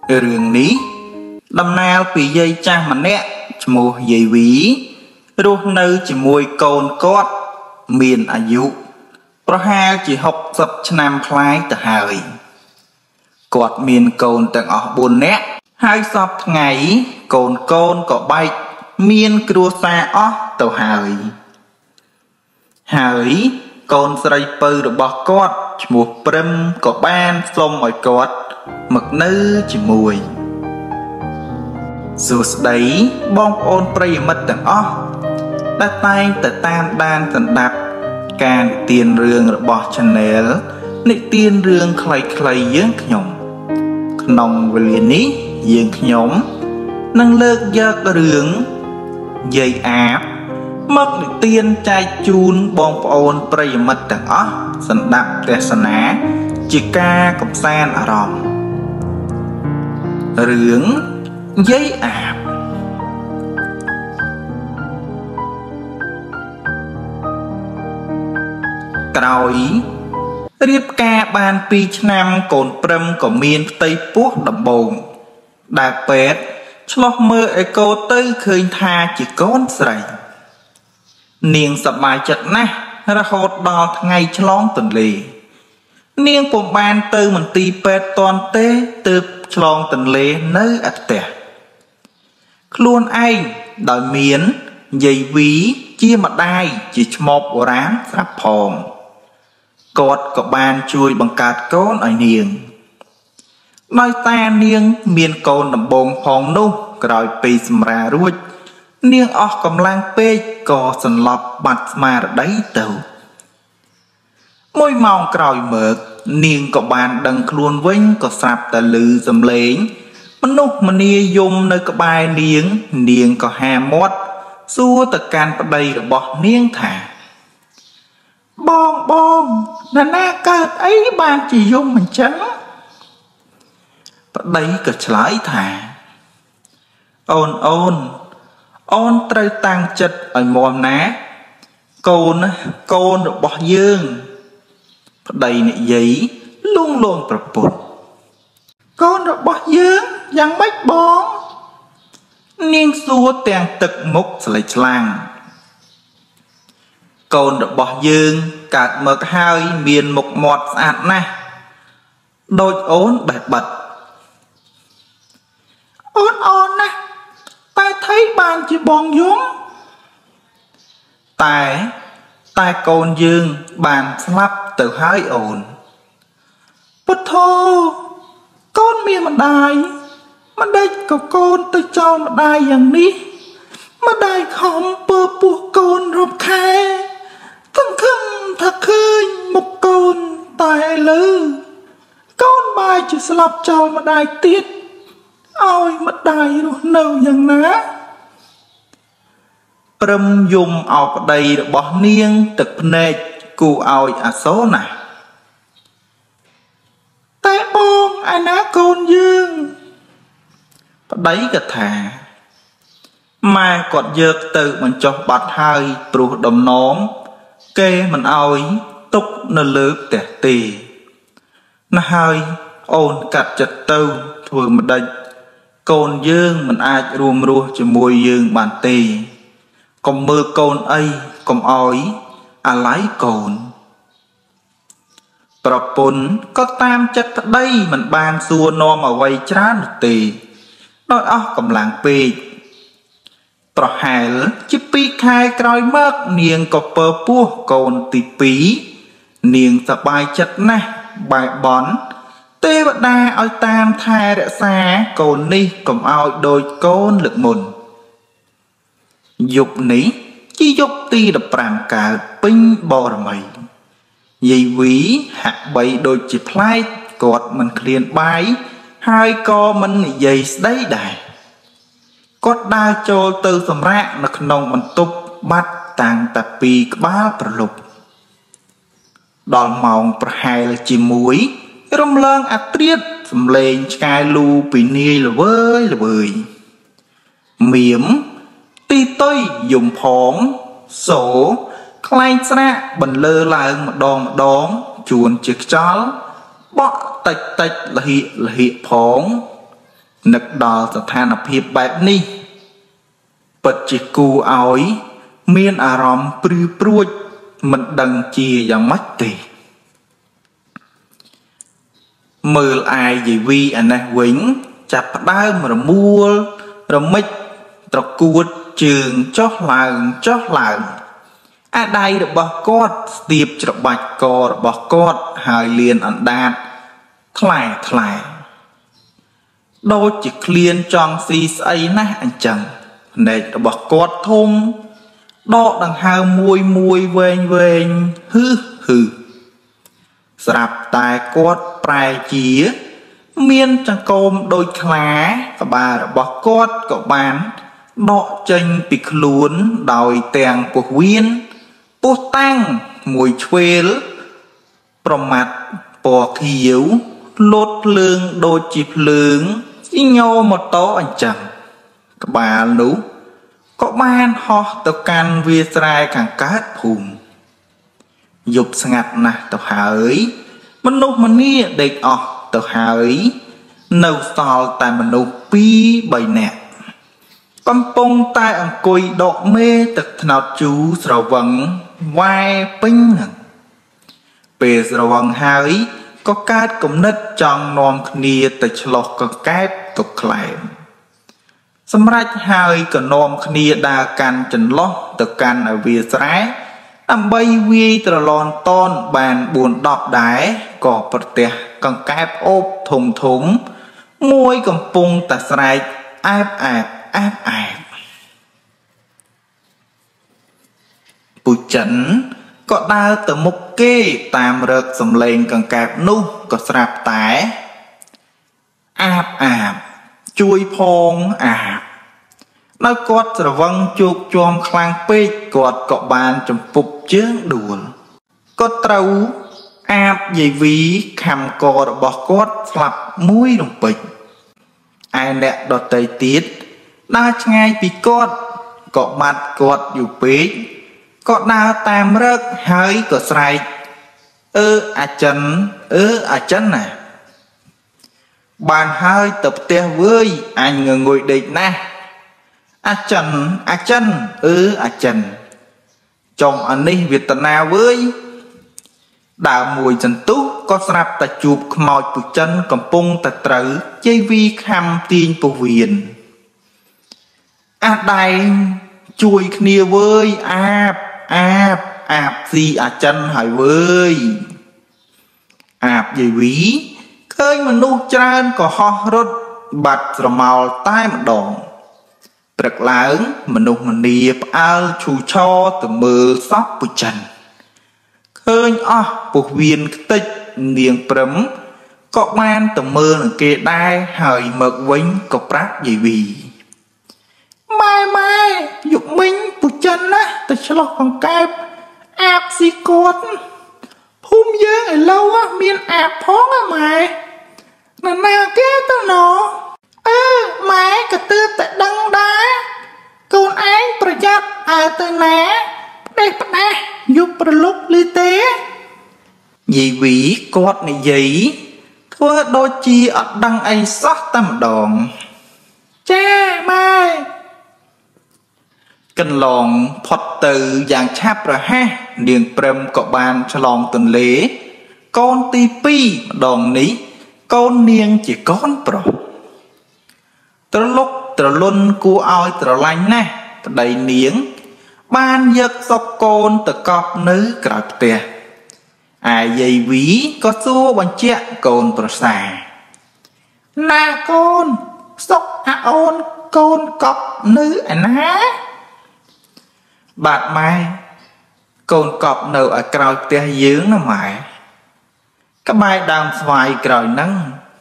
Rường ní đâm nào bị dây cha mà nẹ mùa dây ví rốt nơi chỉ mùi cồn cót miền à dụ pro hai chỉ học sập năm phái từ hơi cọt miền cồn tầng ở buồn nét hai sập ngày cồn có bay miền cua xa ó từ hơi cồn sợi pơ được bỏ cọt một prem có ban xôm ở cọt mực nữ chỉ mùi dù đấy bong ôn prey mất tầng ó đã tay từ tam đan tận đạp càng tiền rương bỏ channel nị tiền rương clay dưỡng nhom nòng về liền ní dưỡng nhóm năng lực giấc rương dây áp mất nị tiền trai chun bong ôn prey mất tầng ó tận đạp tè sná chỉ ca cầm san ở ròng rương dây áp Rồi riêng ca bàn pi năm cồn prem của miền Tây Quốc đầm bồn đặc biệt cho mơ eco tư khơi tha chỉ con sợi niềng sập bài chật nè ra hột đo ngày chlong tuần lì niềng của bàn tư mình tì pet toàn tê từ chlong tuần lì nơi ắt tè luôn anh đòi miến dây ví chia mặt đai chỉ một rán sắp hòm cọt có bàn chui bằng cát con ở niềng nói ta niềng miền cồn đầm bông hòn nu rồi pi ra ruột niềng óc cầm lang pe có sần lọc bạch mà đấy tàu môi mỏng còi mượt niềng có bàn đằng luôn vinh có sạp tà lư dầm lén mình nút mình nia dùng nơi có bài niềng có hà mót xua tất cả đây rồi bỏ niềng thả bong là na cát ấy ban chỉ dùng mình trắng và đấy cả trái thả ôn trai tăng chất ở mồm ná côn được bỏ dương và đây này giấy luôn luôn bật bột con được bỏ dương dăng bách bóng niên xua tiền tực mục sợi chlang côn được bỏ dương cạt mực hai miền một mọt sạt nè đôi ốn bẹt bật ôn nè ta thấy bàn chỉ bòn dũng tai côn dương bàn slap từ hai ồn bút thô con miền mặt đài mà đây có côn tôi cho mặt đàiอย่างนี้mặt đài không bơ buộc côn rộp khe thằng khưng thật khơi một côn tài lư con bài chỉ slap cho mặt đài tiết ôi mặt đài rồi nâu dần ná râm dùng ọc đầy được bỏ niêng tực nê cụ ôi à số này tay bông ai ná côn dương đấy cả thà mà còn dược tự mình cho bạch hai pru đồng nóm kê mình ôi túc nó lướp tẻ tì nó hơi ôn cắt chật tư thôi mà đây côn dương mình ai ruộng ruộng cho mùi dương bàn tì còn mưa côn ấy còn ôi à lái côn Propun có tam chất đây mình bàn xua no mà quay trán tì nói óc cầm làng pì pro hài chứ pi khai còi mất niềng có pơ pua cồn tì pí niềng sập bài chất nè bài bón tê vật đa oi tam thai đã xa cồn ni cầm ao đôi côn lực mùn dục ní chỉ dục ti đập ràng cả pinh bò mày dây ví hạ bầy đôi chỉ play cọt mình liền bài hai co mình dây đấy đài cọt đa cho từ sầm rạ nó nông mình tục bắt tàng tạp pi ba lục đòn mỏng hai là chỉ muối rôm lăng triết sầm lên sky lu pi ni là vơi miếm ti tôi dùng phóng số khai ra bần lơ lại một đòn chuồn chiếc chó bọ tạch là hiện phóng nực đo sở than ập hiệp bẹp ni bật chỉ cù ối miên à rõm prư pruột mình đằng chia và mắt tì mơ ai gì vi anh này quýnh chặt đá mà mua rồi mít rồi cuột trường chót làng à đây được bỏ cót tiệp cho bạch cò bỏ cót hai liền ăn đạt thải đôi chỉ liên trong xì xây nè anh chẳng để bỏ cót thùng đọ đằng hai mùi vên hư sạp tài cót prai chía miên chẳng côm đôi khá và bà bỏ cót của bán đọ chênh bị luốn đòi tèng của viên bố tăng mùi chuê pro mặt bỏ khiếu lốt lương đôi chịp lương ý nhau một tố anh chẳng các bà nú có ban ho tàu can vi srai càng cát phùm dục ngặt nè tàu hỡi mình nụ mình đi địch tàu hỡi nâu sò tại mình nụ pi bầy nè con pông tai ăn cùi độ mê tật nào chú sầu vắng vai pinh bề sầu vắng hỡi có cát cũng nứt trong nòm khnia từ lọc có cát tục lại xâm rách hơi có nòm khnia đa can chân lót từ can ở phía trái âm bay vi từ lon ton bàn buồn đọt đáy có bật tè con cát ốp thùng môi cầm pung tà sài áp bụi chẩn có đau từ một kê tam rực sầm lên cần cạp nu có sạp tái áp chui phong nó cọt rồi văng chuột chom khang pê cọt cọ bàn trong phục chướng đùa có trâu áp dây ví khăm cò rồi bỏ cọt slap mũi đồng bịch ai nè đọt tay tiết đa ngay bị cọt cọ mặt cọt dù pê có đau tam rớt hơi có sài à chân nè bàn hơi tập tè với anh ngồi địch nè à chân trong anh đi Việt Nam với đào mùi chân tú có sạp ta chụp mòi bụi chân cầm pung ta trữ chơi vi khăm tiên bù viền à đây chui khnia với áp gì chân hỏi với áp gì ví khơi mà nụ tràn có ho rốt bạch rồi màu tai một đòn bật lớn mà nụ mà niệp ao chú cho từ mơ sóc bụi chân khơi buộc viên tích niềng prấm có man từ mơ là kê đai hỏi mực vinh có prát gì vì mai dục minh bụi chân á ta cho lọc bằng cạp áp xì cốt hôm dương ở lâu á miền áp phóng á mày là nào kế tao nó mày cả tư tại đăng đá con ánhប្រយ័ត្នទៅណាđây bắt nè dụcប្រលុកលីទេយាយវីគាត់និយាយធ្វើដូចជាអត់ដឹងអីសោះតែម្ដងចាម៉ែកន្លងផុតទៅយ៉ាងឆាប់រហ័សនាងព្រឹមក៏បានឆ្លងទន្លេកូនទី2ម្ដងនេះកូននាងជាកូនប្រុសត្រលុកត្រលុនគួរឲ្យត្រឡាញ់ណាស់ប្តីនាងបានយកសុកកូនទៅកប់នៅក្រៅផ្ទះឯយាយវីក៏សួរបញ្ជាក់កូនប្រសាណាកូនសុកអូនកូនកប់នៅឯណាបាទម៉ែកូនកប់នៅឲ្យក្រោយផ្ទះយើងណាម៉ែក្បែរដើមស្វាយក្រោយហ្នឹង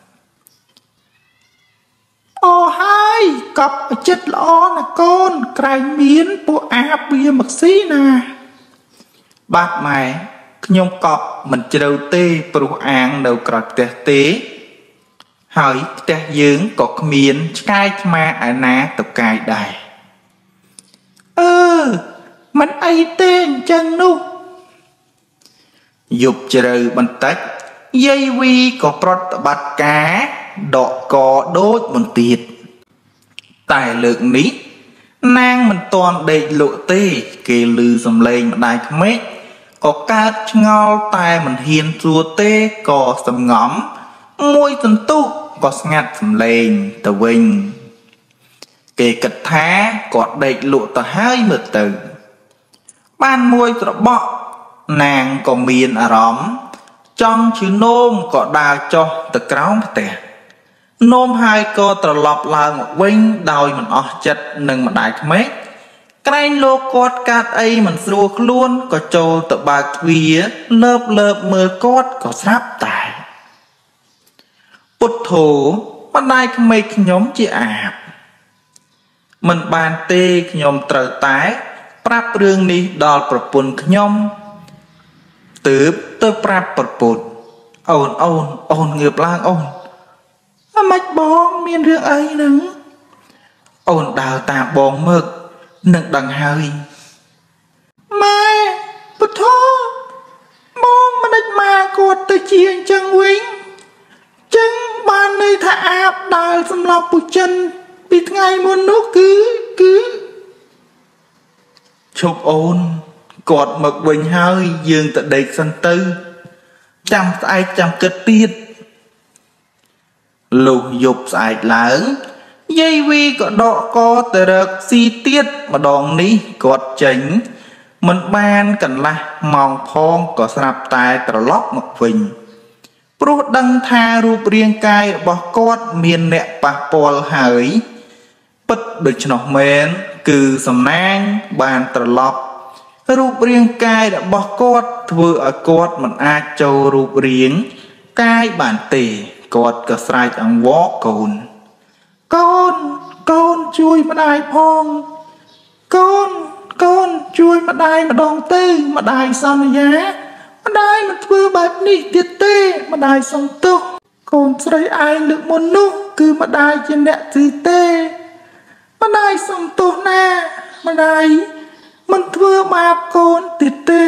អូហើយកប់ចិត្តល្អណាកូនក្រែងមានពួកអាបវាមកស៊ីណាបាទម៉ែខ្ញុំកប់មិនជ្រៅទេព្រោះអាងនៅក្រៅផ្ទះទេហើយផ្ទះយើងក៏គ្មានឆ្កែឆ្មាឯណាទៅកាយដែរមិនអីទេអញ្ចឹងនោះយប់ជ្រៅបន្តិចយាយវីក៏ប្រតិបត្តិការ đọ có đốt một tiệt tài lượng ní nàng mình toàn đầy lộ tê kê lư dầm lên mà đài mét có cát ngao tai mình hiền chua tê có sầm ngõm môi tần tu có ngặt dầm lên tờ vinh kê cật thá có đầy lộ tờ hai mực từ ban môi tờ bọ nàng có miền à rõm trong chữ nôm có đào cho tờ cáo tè nôm hai cô tờ lọp là một vinh đòi mình ở chất nâng mà đại mét cái lô cốt cát ấy mình ruột luôn có trâu tờ bạc vía lớp lớp mưa cốt có sáp tải bút thủ mà đại mấy nhóm chị ạp mình bàn tê nhóm trời tái prap rương đi đòiប្រពន្ធខ្ញុំទើបទៅប្រាប់ប្រពន្ធអូនងើបឡើងអូនមិនបងមានរឿងអីនឹងអូនដើរតាមបងមើកនឹងដឹងហើយម៉ែពុទ្ធបងមិនដេចមកគាត់ទៅជាអញ្ចឹងវិញចឹងបានន័យថាអាបដើរសម្រាប់ពុចិនពីថ្ងៃមុននោះគឺឈប់អូនគាត់មកវិញហើយយើងទៅដេកសិនទៅចាំស្អែកចាំគិតទៀតលុះយប់ស្អែកឡើងយាយវីក៏ដកកទៅរកស៊ីទៀតម្ដងនេះគាត់ចេញមិនបានកន្លះម៉ោងផងក៏ស្រាប់តែត្រឡប់មកវិញព្រោះដឹងថារូបរាងកាយរបស់គាត់មានអ្នកប៉ះពាល់ហើយពិតដូច្នោះមែនគឺសំណាងបានត្រឡប់រូបរាងកាយរបស់គាត់ធ្វើឲ្យគាត់មិនអាចចូលរូបរាងកាយបានទេគាត់ក៏ស្រែកអង្វរកូនជួយម្ដាយផងកូនជួយម្ដាយម្ដងទៅម្ដាយសន្យាម្ដាយមិនធ្វើបែបនេះទៀតទេម្ដាយសុំទោសកូនស្រីឯងលើកមុននោះគឺម្ដាយជាអ្នកទីទេម្ដាយសុំទោសណាម្ដាយមិនធ្វើបាបកូនទៀតទេ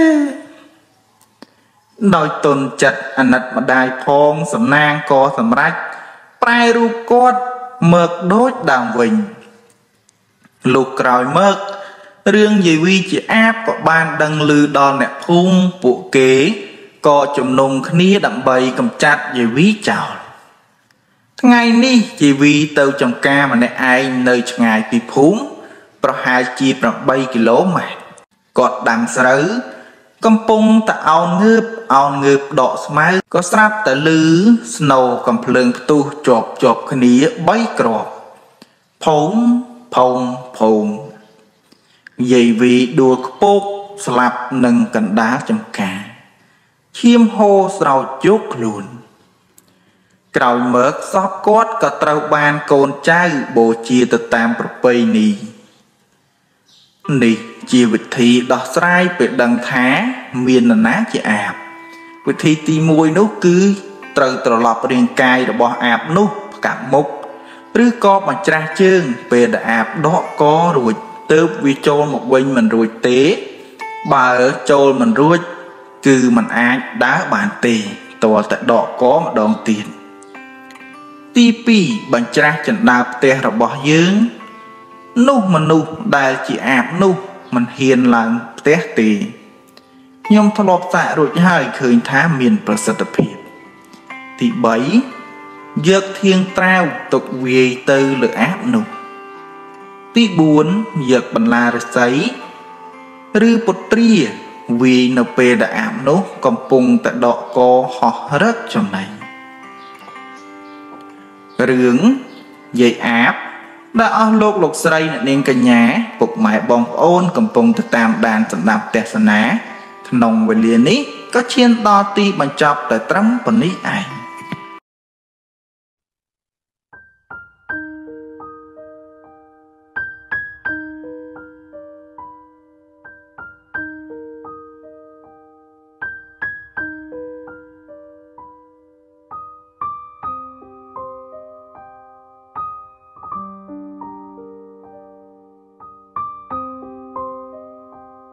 ដោយតន់ចិត្តអាណិតម្ដាយផងសំណាងក៏សម្រេចប្រែរូបគាត់មើកដូចដើមវិញលុះក្រោយមើករឿងយាយវីជាអាបក៏បានដឹងឮដល់អ្នកភូមិពួកគេក៏ជំនុំគ្នាដើម្បីកម្ចាត់យាយវីចោលថ្ងៃនេះយាយវីទៅចំការម្នាក់ឯងនៅឆ្ងាយពីភូមិប្រហែលជា8គីឡូម៉ែត្រគាត់ដាំស្រូវកំពុងតែអោនងើបដកស្មៅក៏ស្រាប់តែឮស្នូកំភ្លើងផ្ទុះជាប់គ្នា3គ្រាប់ផុងយាយវីដួលខ្ពកស្លាប់នឹងកណ្ដាលចំការឈាមហូរស្រោចយកខ្លួនក្រោយមើកសពគាត់ក៏ត្រូវបានកូនចៅបូជាទៅតាមប្រពៃណីនេះជាវិធីដោះស្រាយពេលដឹងថាមាននរណាជាអាបវិធីទី1នោះគឺត្រូវត្រឡប់រាងកាយរបស់អាបនោះផ្កាប់មុខឬក៏បញ្ច្រាស់ជើងពេលដែលអាបដកករួចទើបវាចូលមកវិញមិនរួចទេបើចូលមិនរួចគឺមិនអាចដើរបានទេតើតែដកកម្ដងទៀតទី2បញ្ច្រាស់ចណ្ដាលផ្ទះរបស់យើងនោះមនុស្សដែលជាអាបនោះមិនហ៊ានឡើងផ្ទះទេខ្ញុំធ្លាប់សាករួចហើយឃើញថាមានប្រសិទ្ធភាពទី3យកធាងត្រាវទុកវាយទៅលើអាបនោះទី4យកបន្លាឫស្សីឬពុត្រាវាយនៅពេលដែលអាបនោះកំពុងតែដកកហោះរឹកចំណៃរឿងយាយអាបដែលអស់លោកស្រីអ្នកនាងកញ្ញាពុកម៉ែបងប្អូនកំពុងទៅតាមដានសម្ដាប់ទស្សនាក្នុងវេលានេះក៏ឈានដល់ទីបញ្ចប់តែត្រឹមប៉ុណ្នេះឯង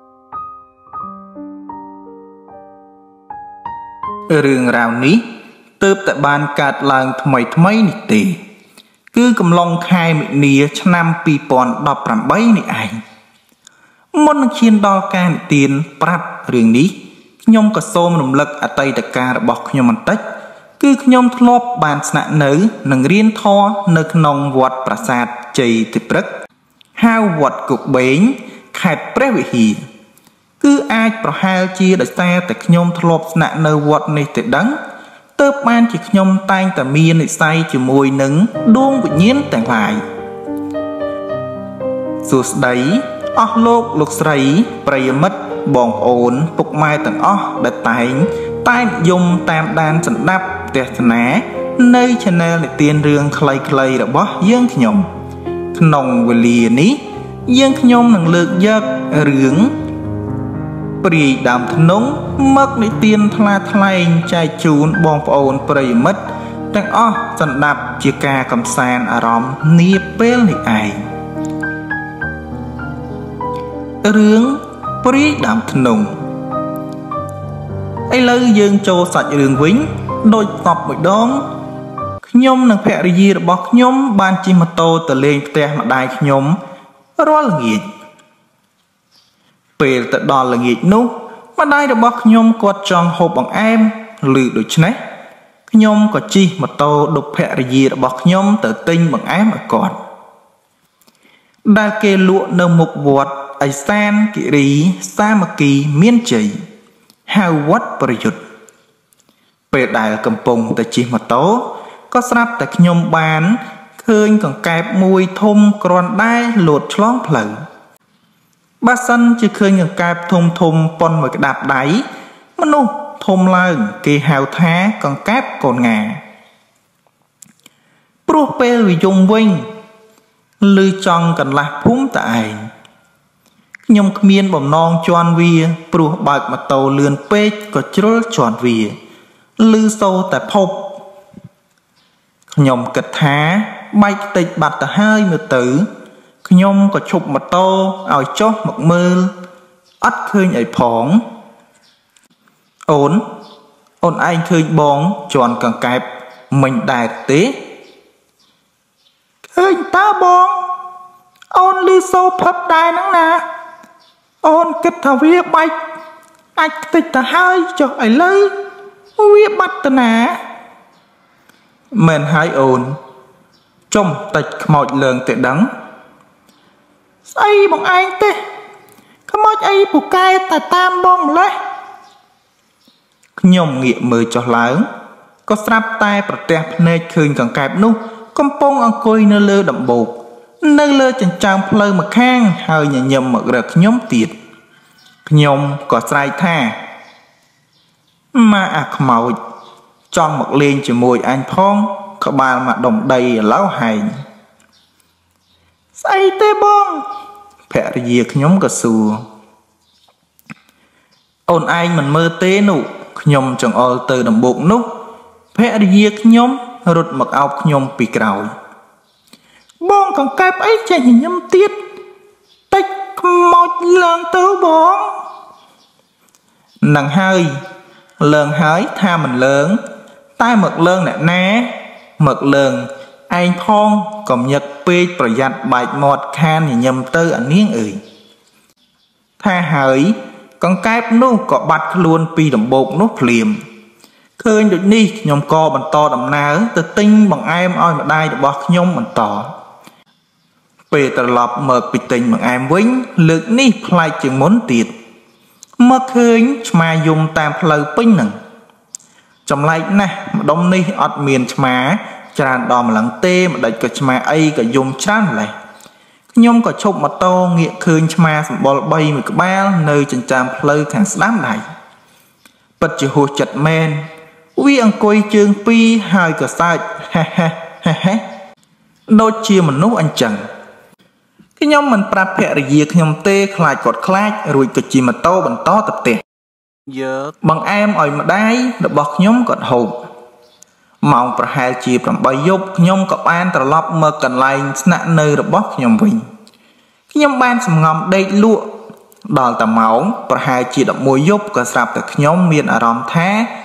រឿងរ៉ាវនេះទើបតែបានកើតឡើងថ្មីនេះទេគឺកំឡុងខែមិនិនាឆ្នាំ2018នេះឯងមុននឹងឈានដល់ការនិទានប្រាប់រឿងនេះខ្ញុំក៏សូមរំលឹកអតីតកាលរបស់ខ្ញុំបន្តិចគឺខ្ញុំធ្លាប់បានស្នាក់នៅនិងរៀនធម៌នៅក្នុងវត្តប្រាសាទជ័យទីព្រឹកហៅវត្តគោកបែងខេត្តព្រះវិហារគឺអាចប្រហែលជាដោយសារតែខ្ញុំធ្លាប់ស្នាក់នៅវត្តនេះទៅដឹងទើបបានជាខ្ញុំតែងតែមាននិស្ស័យជាមួយនឹងដួងវិញ្ញាណទាំងឡាយសួស្តីអស់លោកស្រីប្រិយមិត្តបងប្អូនពុកម៉ែទាំងអស់ដែលតែងនិយមតាមដានសន្តាប់ទស្សនានៅ Channel និទានរឿងខ្លីៗរបស់យើងខ្ញុំក្នុងវេលានេះយើងខ្ញុំនឹងលើកយករឿងព្រាយដើមធ្នង់មកនិទានថ្លែងចែកជូនបងប្អូនប្រិយមិត្តទាំងអស់សន្តាប់ជាការកំសាន្តអារម្មណ៍នាពេលនេះឯងរឿងព្រាយដើមធ្នង់ឥឡូវយើងចូលសាច់រឿងវិញដូចតបមួយដងខ្ញុំនិងភរិយារបស់ខ្ញុំបានជិះម៉ូតូទៅលេងផ្ទះម្ដាយខ្ញុំរាល់ល្ងាចពេលទៅដល់ល្ងាចនោះម្ដាយរបស់ខ្ញុំគាត់ចង់ហូបបង្អែមឮដូច្នេះខ្ញុំក៏ជិះម៉ូតូឌុបភរិយារបស់ខ្ញុំទៅទិញបង្អែមឲ្យគាត់ដែលគេលក់នៅមុខវត្តអេសានគិរីសាមគ្គីមានជ័យហៅវត្តប្រយុទ្ធពេលដែលកំពុងទៅជិះម៉ូតូក៏ស្រាប់តែខ្ញុំបានឃើញកង្កែបមួយធំគ្រាន់ដែរលោតឆ្លងផ្លូវបើសិនជាឃើញកង្កែបធំប៉ុនមួយក្តាប់ដៃមនុស្សធំឡើងគេហៅថាកង្កែបកូនងាព្រោះពេលវាយំវិញឮចង់កន្លះភូមិតឯងខ្ញុំគ្មានបំណងជន់វាព្រោះបើកម៉ូតូលឿនពេកក៏ជ្រុលជន់វាឮសូរតែភពខ្ញុំគិតថាបែកខ្ទេចបាត់ទៅហើយមើលទៅខ្ញុំក៏ឈប់ម៉ូតូឲ្យចុះមកមើលអត់ឃើញអីផងអូនឯងឃើញបងជន់កង្កែបមិញដែរទេឃើញតើបងអូនឮសូរផឹបដែរហ្នឹងណាអូនគិតថាវាបែកអាចខ្ទេចទៅហើយចុះឥឡូវវាបាត់ទៅណាមែនហើយអូនចុំតិចខ្មោចលើងទេដឹងស្អីបងឯងទេខ្មោចអីពូកែតែតាមបងម្លេះខ្ញុំងាកមើលចុះឡើងក៏ស្រាប់តែប្រទះភ្នែកឃើញកង្កែបនោះកំពុងអង្គុយនៅលើដំបូកនៅលើចិញ្ចើមផ្លូវម្ខាងហើយញញឹមមករកខ្ញុំទៀតខ្ញុំក៏ស្រែកថាម៉ាអាខ្មោចចង់មកលេងជាមួយអញផងក្បាលមកដុំដីឥឡូវហែងស្អីទេបងភរិយាខ្ញុំក៏សួរអូនឯងមិនមើលទេនោះខ្ញុំចង្អុលទៅដំបូកនោះភរិយាខ្ញុំរត់មកអោបខ្ញុំពីក្រោយបងកង្កែបអីចេះញញឹមទៀតតិចខ្មោចឡើងទៅបងនឹងហើយលើងហើយថាមិនលើងតែមកលើងអ្នកណាមកលើងឯងផងកុំញឹកពេកប្រយ័ត្នបែកមាត់ខានញញឹមទៅអានាងអើយថាហើយកង្កែបនោះក៏បាត់ខ្លួនពីដំបូកនោះភ្លាមឃើញដូចនេះខ្ញុំក៏បន្តដំណើរទៅទិញបង្អែមឲ្យម្ដាយរបស់ខ្ញុំបន្តពេលត្រឡប់មកពីទិញបង្អែមវិញលើកនេះប្លែកជាងមុនទៀតមកឃើញឆ្មាយំតាមផ្លូវពេញហ្នឹងចម្លែកណាស់ម្ដុំនេះអត់មានឆ្មាច្រើនដល់ម្លឹងទេម្ដេចក៏ឆ្មាអីក៏យំច្រើនម្លេះខ្ញុំក៏ឈប់ម៉ូតូងាកឃើញឆ្មាសម្បុរ3មួយក្បាលនៅចិញ្ចើមផ្លូវខាងស្ដាំដៃពិតជាហួសចិត្តមែនវាអង្គុយជើងពីរហើយក៏សើចហេហេដូចជាមនុស្សអញ្ចឹងខ្ញុំមិនប្រាប់ភរិយាខ្ញុំទេខ្លាចគាត់ខ្លាចរួចក៏ជិះម៉ូតូបន្តទៅផ្ទះយកបង្អែមឲ្យម្ដាយរបស់ខ្ញុំគាត់ហូបម៉ោងប្រហែលជា8យប់ខ្ញុំក៏បានត្រឡប់មកកន្លែងស្នាក់នៅរបស់ខ្ញុំវិញខ្ញុំបានសម្ងំដេកលក់ដល់តែម៉ោងប្រហែលជា11យប់ក៏ស្រាប់តែខ្ញុំមានអារម្មណ៍ថា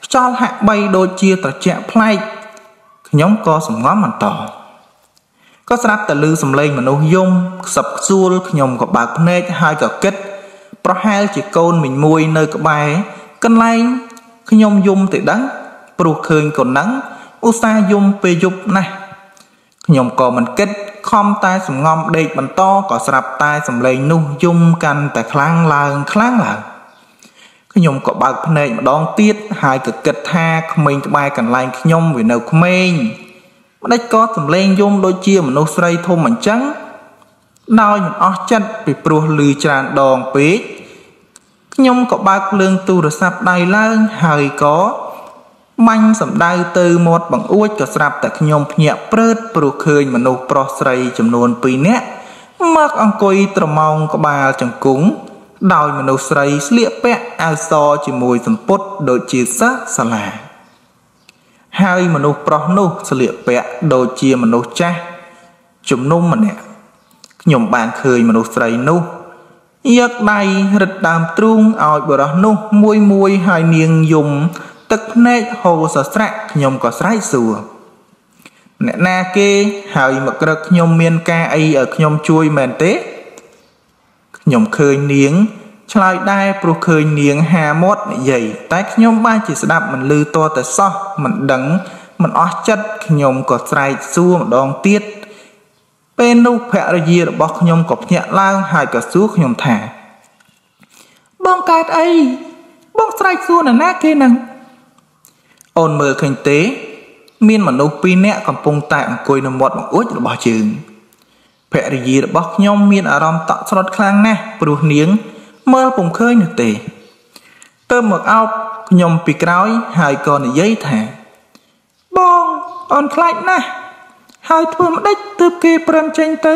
ចោលហាក់បីដូចជាត្រជាក់ប្លែកខ្ញុំក៏សម្ងំបន្តក៏ស្រាប់តែឮសំឡេងមនុស្សយំខ្សឹបខ្សួលខ្ញុំក៏បើកភ្នែកហើយក៏គិតប្រហែលជាកូនមីងមួយនៅក្បែរកន្លែងខ្ញុំយំទៅដឹងព្រោះឃើញកូនហ្នឹងឧស្សាហ៍យំពេលយប់ណាស់ខ្ញុំក៏មិនគិតខំតែសម្ងំដេកបន្តក៏ស្រាប់តែសំឡេងនោះយំកាន់តែខ្លាំងឡើងខ្ញុំក៏បើកភ្នែកម្ដងទៀតហើយក៏គិតថាក្មេងក្បែរកន្លែងខ្ញុំវានៅក្មេងម្ដេចក៏សំឡេងយំដូចជាមនុស្សស្រីធំអញ្ចឹងដោយមិនអស់ចិត្តពីព្រោះឮច្រើនដងពេកខ្ញុំក៏បើកភ្លើងទូរស័ព្ទដៃឡើងហើយក៏បាញ់សម្ដៅទៅមាត់បង្អួចក៏ស្រាប់តែខ្ញុំភ្ញាក់ព្រឺតព្រោះឃើញមនុស្សប្រុសស្រីចំនួន2នាក់មកអង្គុយត្រមោងក្បាលជង្គង់ដោយមនុស្សស្រីស្លៀកពាក់អាវសជាមួយសម្ពុតដូចជាសិស្សសាលាហើយមនុស្សប្រុសនោះស្លៀកពាក់ដូចជាមនុស្សចាស់ជំនុំម្នាក់ខ្ញុំបានឃើញមនុស្សស្រីនោះយកដៃរឹតដើមទ្រូងឲ្យបុរសនោះមួយហើយនាងយំទឹកភ្នែកហូរសស្រាក់ខ្ញុំក៏ស្រែកសួរអ្នកណាគេហើយមករឹកខ្ញុំមានការអីឲ្យខ្ញុំជួយមែនទេខ្ញុំឃើញនាងឆ្លើយដែរព្រោះឃើញនាងហាមាត់និយាយតែខ្ញុំបានជាស្ដាប់មិនឮតតែសោះមិនដឹងមិនអស់ចិត្តខ្ញុំក៏ស្រែកសួរម្ដងទៀតពេលនោះភរិយារបស់ខ្ញុំក៏ភ្ញាក់ឡើងហើយក៏សួរខ្ញុំថាបងកើតអីបងស្រែកសួរនរណាគេហ្នឹងអូនមើលឃើញទេមានមនុស្ស2នាក់កំពុងតែអង្គុយនៅមាត់បង្អួចរបស់យើងភរិយារបស់ខ្ញុំមានអារម្មណ៍តក់ស្លុតខ្លាំងណាស់ព្រោះនាងមើលពុំឃើញនោះទេទៅមកអោបខ្ញុំពីក្រោយហើយក៏និយាយថាបងអូនខ្លាចណាស់ហើយធ្វើម្ដេចទើបគេព្រមចេញទៅ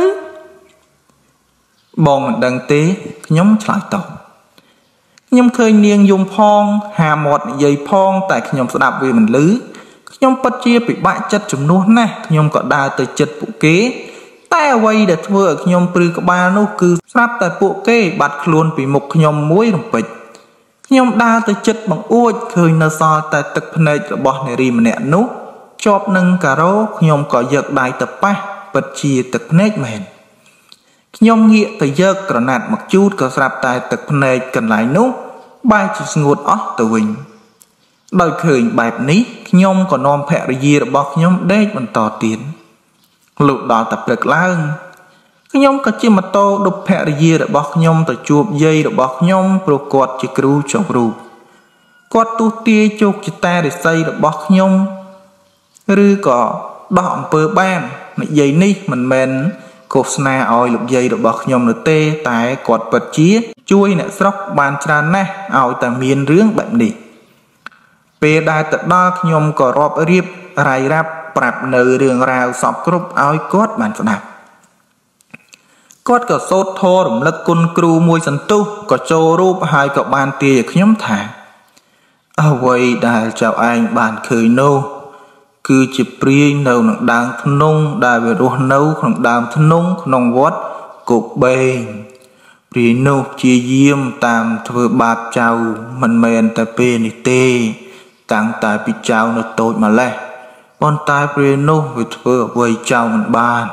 បងមិនដឹងទេខ្ញុំឆ្លើយតបខ្ញុំឃើញនាងយំផងហាមាត់និយាយផងតែខ្ញុំស្ដាប់វាមិនឮខ្ញុំពិតជាពិបាកចិត្តជំនួសណាស់ខ្ញុំក៏ដើរទៅជិតពួកគេតែអ្វីដែលធ្វើឲ្យខ្ញុំព្រឺក្បាលនោះគឺស្រាប់តែពួកគេបាត់ខ្លួនពីមុខខ្ញុំមួយរំពេចខ្ញុំដើរទៅជិតបង្អួចឃើញនៅសល់តែទឹកភ្នែករបស់នារីម្នាក់នោះជាប់នឹងការ៉ូខ្ញុំក៏យកដៃទៅប៉ះពិតជាទឹកភ្នែកមែនខ្ញុំងាកទៅយកក្រណាត់មកជូតក៏ស្រាប់តែទឹកភ្នែកកន្លែងនោះបែរជាស្ងួតអស់ទៅវិញដោយឃើញបែបនេះខ្ញុំក៏នាំភរិយារបស់ខ្ញុំដេកបន្តទៀតលុះដល់តែព្រឹកឡើងខ្ញុំក៏ជិះម៉ូតូឌុបភរិយារបស់ខ្ញុំទៅជួបយាយរបស់ខ្ញុំព្រោះគាត់ជាគ្រូចុះរូបគាត់ទស្សទាយជោគជតារិស័យរបស់ខ្ញុំឬក៏ដោះអំពើបាននិយាយនេះមិនមែនឃោសនាឲ្យលោកយាយរបស់ខ្ញុំនោះទេតែគាត់ពិតជាជួយអ្នកស្រុកបានច្រើនណាស់ឲ្យតែមានរឿងបែបនេះពេលដែលទៅដល់ខ្ញុំក៏រាប់រៀបរាយរាប់ប្រាប់នៅរឿងរ៉ាវសពគ្រប់ឲ្យគាត់បានស្ដាប់គាត់ក៏សូត្រធម៌រំលឹកគុណគ្រូមួយសន្ទុះក៏ចូលរូបហើយក៏បានទាយឲ្យខ្ញុំថាអ្វីដែលចៅឯងបានឃើញនោះគឺជាព្រាយនៅនឹងដើមធ្នង់ដែលវារស់នៅក្នុងដើមធ្នង់ក្នុងវត្តគោកបែងព្រាយនោះជាយាមតាមធ្វើបាបចៅមិនមែនតែពេលនេះទេតាំងតែពីចៅនៅតូចម្លេះប៉ុន្តែព្រាយនោះវាធ្វើអ្វីចៅមិនបាន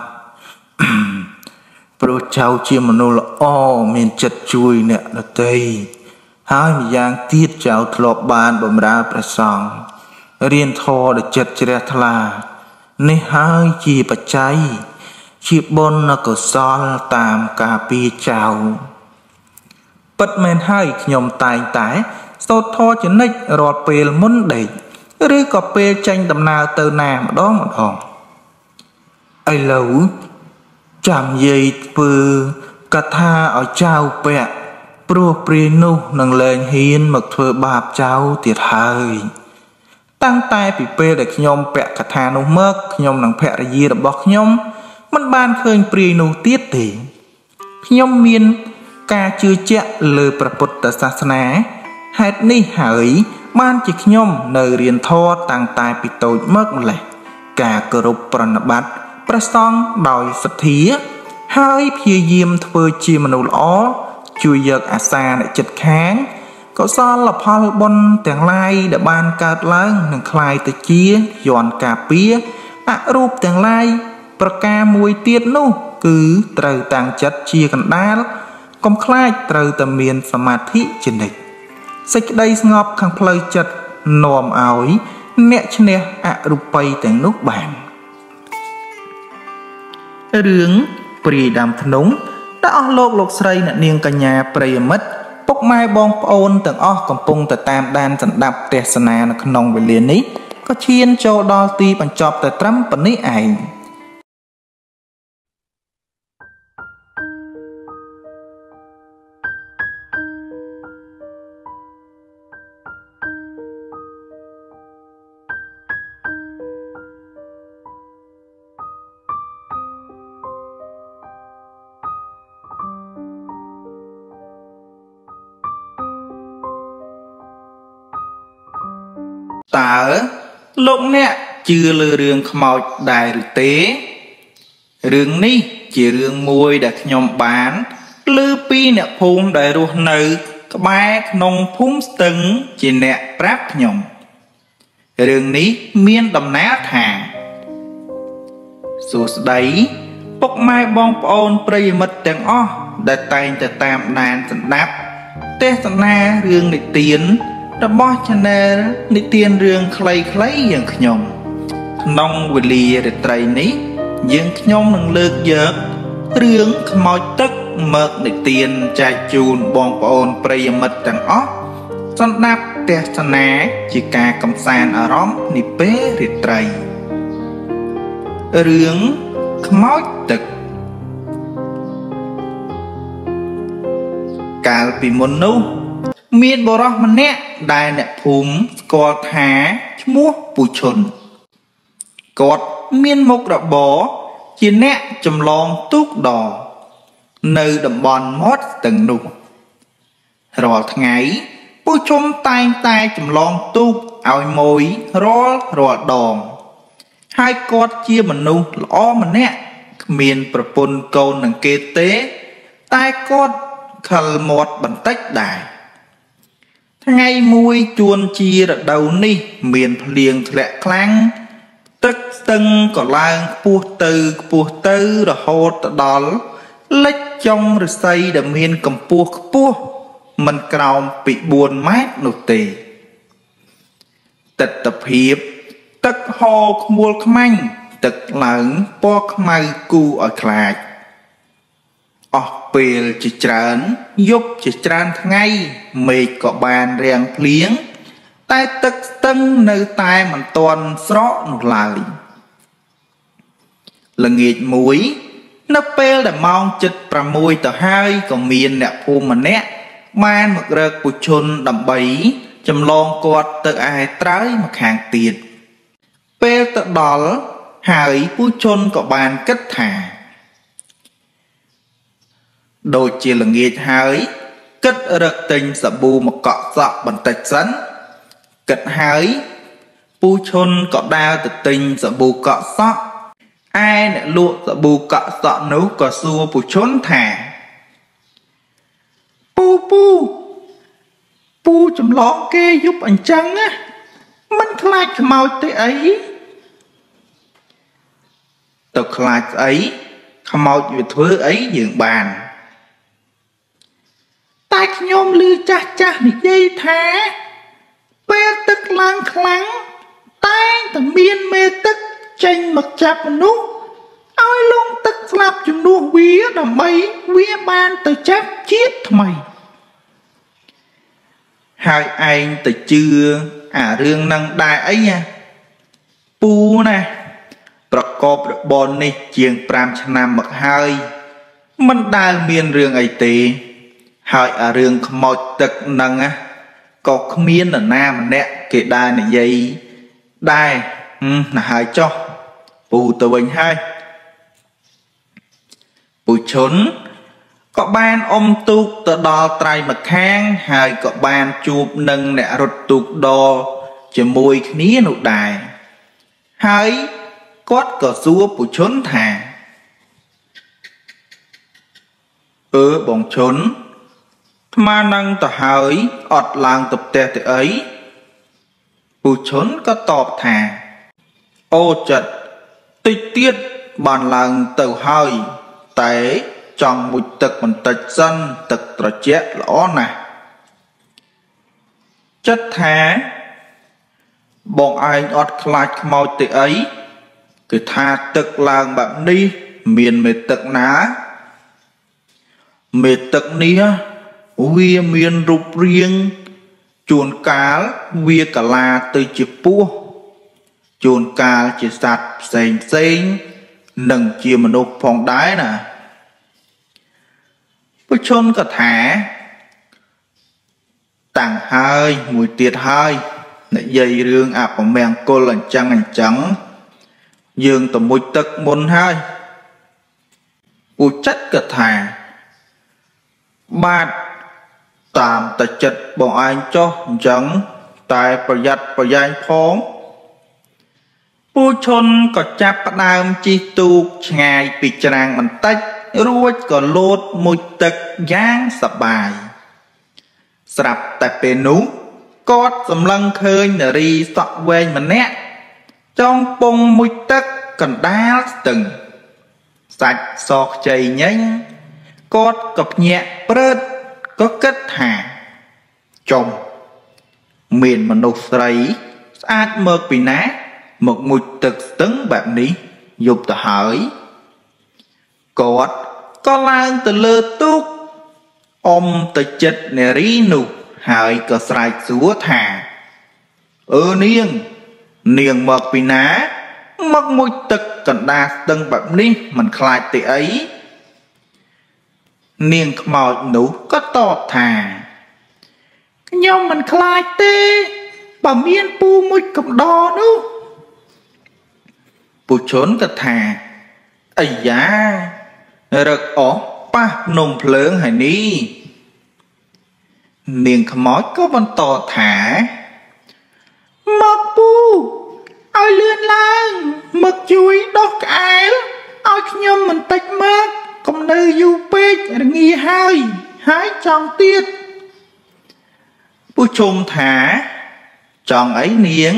ព្រោះចៅជាមនុស្សល្អមានចិត្តជួយអ្នកដទៃហើយម្យ៉ាងទៀតចៅធ្លាប់បានបម្រើព្រះសង្ឃរៀនធម៌ដ៏ចិត្តជ្រះថ្លានេះហើយជាបច្ច័យជាបុណ្យកុសលតាមការពារចៅពិតមែនហើយខ្ញុំតែងតែសូត្រធម៌ជានិច្ចរាល់ពេលមុនដេកឬក៏ពេលចេញដំណើរទៅណាម្ដងឥឡូវចាំយាយធ្វើកថាឲ្យចៅពាក់ព្រោះព្រាយនោះនឹងលែងហ៊ានមកធ្វើបាបចៅទៀតហើយតាំងតែពីពេលដែលខ្ញុំពាក់កថានោះមកខ្ញុំនិងភរិយារបស់ខ្ញុំមិនបានឃើញព្រាយនោះទៀតទេខ្ញុំមានការជឿជាក់លើព្រះពុទ្ធសាសនាហេតុនេះហើយបានជាខ្ញុំនៅរៀនធម៌តាំងតែពីតូចម្លេះការគោរពប្រណិប័តព្រះសង្ឃដោយសទ្ធាហើយព្យាយាមធ្វើជាមនុស្សល្អជួយយកអាសាអ្នកជិតខាង có sao là phal bon tiếng lai để ban cát lang nâng khai tới chia giòn cà pía rụp tiếng laiประ ការ មួយទៀតនោះគឺត្រូវតាំងចិត្តជាកណ្ដាលកុំខ្លាចត្រូវតែមានសមាធិជានិច្ចសេចក្តីស្ងប់ខាងផ្លូវចិត្តនាំឲ្យអ្នកឈ្នះអរូបីទាំងនោះបានរឿងព្រាយដើមធ្នង់ដែលអស់លោកស្រីអ្នកនាងកញ្ញាប្រិយមិត្តពុកម៉ែបងប្អូនទាំងអស់កំពុងតែតាមដានសម្ដាប់ទេសនានៅក្នុងវេលានេះក៏ឈានចូលដល់ទីបញ្ចប់តែត្រឹមប៉ុណ្នេះឯងតើលោកអ្នកជឿលើរឿងខ្មោចដែរឬទេរឿងនេះជារឿងមួយដែលខ្ញុំបានឮពីអ្នកភូមិដែលរស់នៅក្បែរក្នុងភូមិស្ទឹងជាអ្នកប្រាប់ខ្ញុំរឿងនេះមានដំណើរថាសួស្តីពុកម៉ែបងប្អូនប្រិយមិត្តទាំងអស់ដែលតែងតែតាមដានស្ដាប់ទេសនារឿងនិទានរបស់ Channel និទានរឿងខ្លីៗយ៉ាងខ្ញុំក្នុងវេលារាត្រីនេះយើងខ្ញុំនឹងលើកយករឿងខ្មោចទឹកមកនិទានចែកជូនបងប្អូនប្រិយមិត្តទាំងអស់សម្រាប់ទេសនាជាការកំសាន្តអារម្មណ៍នាពេលរាត្រីរឿងខ្មោចទឹកកាលពីមុននោះមានបុរសម្នាក់ដែលអ្នកភូមិស្គាល់ថាឈ្មោះពូឈុនគាត់មានមុខរបរជាអ្នកចម្លងទូកដរនៅតំបន់មាត់ស្ទឹងនោះរាល់ថ្ងៃពូឈុំតែងតែចម្លងទូកឲ្យម៉ួយរាល់ដងហើយគាត់ជាមនុស្សល្អម្នាក់គ្មានប្រពន្ធកូននឹងគេទេតែគាត់ខិលមាត់បន្តិចដែរថ្ងៃមួយជួនជារដូវនេះមានភ្លៀងធ្លាក់ខ្លាំងទឹកស្ទឹងក៏ឡើងខ្ពស់ទៅរហូតដល់លិចចុងឫស្សីដែលមានកម្ពស់ខ្ពស់មិនក្រោមពី4ម៉ែត្រនោះទេទិដ្ឋភាពទឹកហូរខ្មួលខ្មាញ់ទឹកឡើងពណ៌ខ្មៅគូឲ្យខ្លាចអស់ពេលជាច្រើនយប់ជាច្រើនថ្ងៃមេឃក៏បានរាំងភ្លៀងតែទឹកស្ទឹងនៅតែមិនទាន់ស្រកនោះឡើយល្ងាចមួយនៅពេលដែលម៉ោងជិត6ទៅហើយក៏មានអ្នកភូមិម្នាក់បានមករកពូឈុនដើម្បីចម្លងគាត់ទៅឯត្រើយម្ខាងទៀតពេលទៅដល់ហើយពូឈុនក៏បានគិតថាដូចជាល្ងាចហើយគិតរកទិញសាប៊ូមកកក់សក់បន្តិចសិនគិតហើយពូឈុនក៏ដើរទៅទិញសាប៊ូកក់សក់ឯអ្នកលក់សាប៊ូកក់សក់នោះក៏សួរពូឈុនថាពូចម្លងគេយប់អញ្ចឹងណាមិនខ្លាចខ្មោចទេអីទៅខ្លាចស្អីខ្មោចវាធ្វើអីយើងបានតែខ្ញុំឮចាស់និយាយថាពេលទឹកឡើងខ្លាំងតែងតែមានមេទឹកចេញមកចាប់មនុស្សឲ្យលងទឹកស្លាប់ជំនួសវាដើម្បីវាបានទៅចាប់ជាតិថ្មីហើយឯងទៅជឿអារឿងនឹងដែរអីណាពូណាប្រកបរបរនេះជាង5ឆ្នាំមកហើយមិនដែលមានរឿងអីទេហើយអារឿងខ្មោចទឹកនឹងក៏គ្មាននរណាម្នាក់គេដែរនិយាយដែរណាហើយចុះពូទៅវិញហើយពូឈុនក៏បានអុំទូកទៅដល់ត្រៃម្ខាងហើយក៏បានជួបនឹងអ្នករត់ទូកដរជាមួយគ្នានោះដែរហើយគាត់ក៏សួរពូឈុនថាបងឈុនថ្ mà năng tờ hơi ọt làng tập tè thì ấy bù chốn có tọp thà ô chật tích tiết bàn làng tờ hơi tế trong một tực mình tịch dân tực trở chết lõ nè chất thá bọn anh ọt khạch màu tì ấy cứ tha tực làng bạn đi miền mệt tực ná mệt tực nia vi miền rụp riêng chuồn cá vi cả là từ chịp pua chuồn cá chỉ sạch xanh xanh nâng chia mà nộp phòng đáy nè bức chôn cả thả tặng hơi mùi tiệt hơi lại dây rương ạp của mèng cô lần trăng ảnh trắng dương tầm mùi tật môn hai u chất cả thả bát tạm tật chất bọn anh cho trắng tạiประหยัด phóng bù chôn có chạp đàm chi tu ngày bị tràng bằng tách ruột có lột mùi tật giang sập bài sạp tại bề nú cót xâm lăng khơi nở đi sọ quên mà nét trong bông mùi tật còn đá từng sạch sọt chày nhanh cót cọc nhẹ bớt có kết hà chồng miền mà nục sấy át mơ bị ná một mùi tật tấn bạn ní dục tờ hỏi cót có lang từ lơ túc từ chất nè rí nụ hỏi có sạch xúa thả niêng mực bị ná mắc mùi tật cần đa tân bạn ní mình khai tì ấy niêng màu nụ có tọt thả nhưng mình khai tê bà miên pu mùi cầm đo nụ bù trốn cả thả ây da rực ổ ba nồng lớn hải ní niềng khmói có văn tỏ thả mực pu ôi lươn lang mực chuối đốc ái ôi nhâm mình tách mực còn nơi du bích nghi hai hái trong tiết bù trông thả tròn ấy